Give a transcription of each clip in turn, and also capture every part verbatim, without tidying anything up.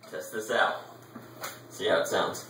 Test this out. See how it sounds.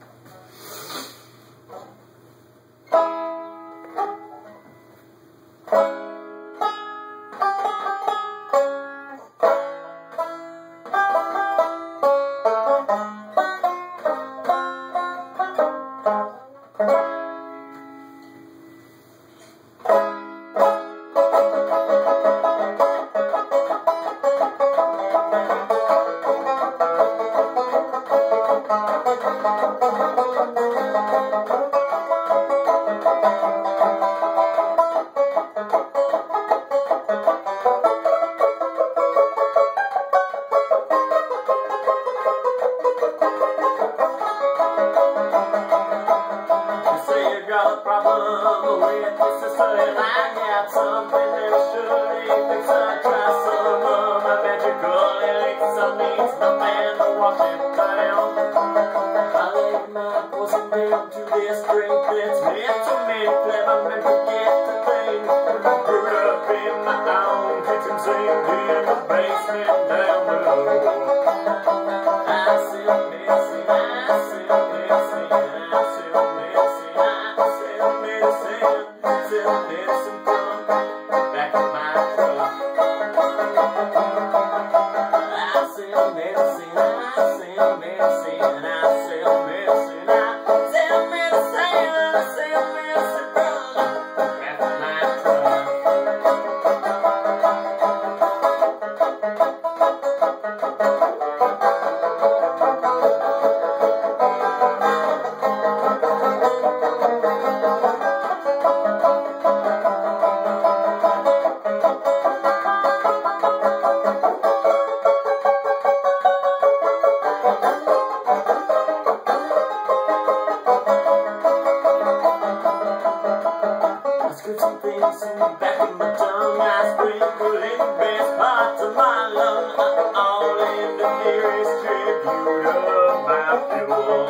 Problem with this is something I got something that should fix. I try some of my magical elixir needs nothing to wash it down. I lay my poison down to this drink that's meant to make clever men forget to think. Grew up in my own kitchen sink in the basement down below. I still missing, I still missing, I still missing. Sell medicine from back of my truck. I sell medicine, I sell medicine, I sell medicine, I sell medicine, I sell medicine from back of my truck. Some things in the back of my tongue, I sprinkle in the best parts of my lung, all in the nearest tribute of my fuel.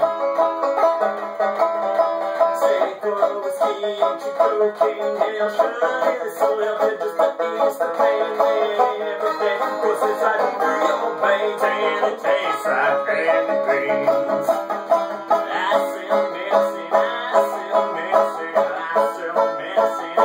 Say coil whiskey, ancient cocaine, nail shut in the soil to just to ease the pain every day. Of course it's right through your veins and it tastes like candy beans. I sell medicine, I sell medicine, I sell medicine.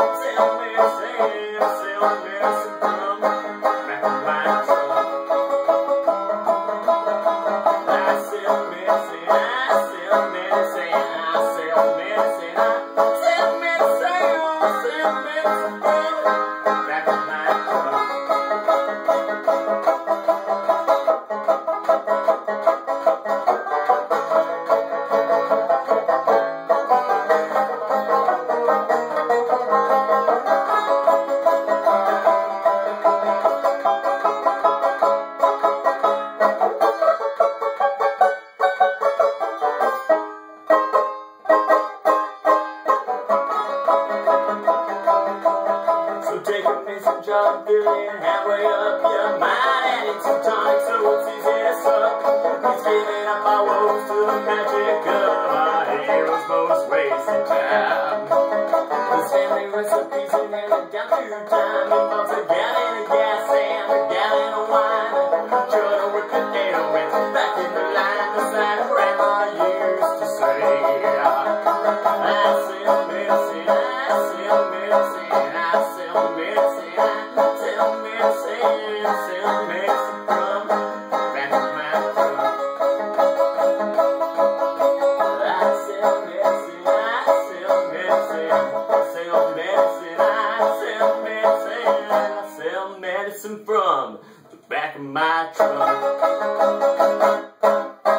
John feeling halfway up your mind, and it's a tonic so it's easy to suck. He's giving up our woes to the magic of our heroes' most wasted time. His family recipes and then it down through time involves a gallon of gas and a gallon of wine. Jordan with potato and back in the line, just like Grandma used to say. I sell medicine, I sell medicine, I sell medicine. Sell medicine from back of my truck. I sell medicine, I sell medicine, I sell medicine, I sell medicine, I sell medicine from the back of my truck.